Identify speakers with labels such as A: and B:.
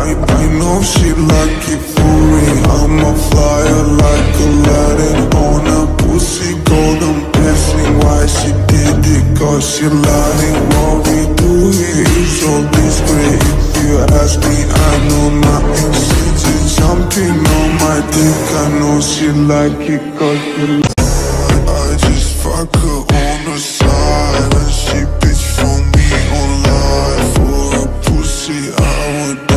A: I know she like it for me. I'm a flyer like Aladdin on a pussy golden blessing. Why she did it? Cause she lying. What we do here is so discreet. If you ask me, I know nothing. She just jumping on my dick. I know she like it cause she I just fuck her on the side, and she bitch for me online. For a pussy I would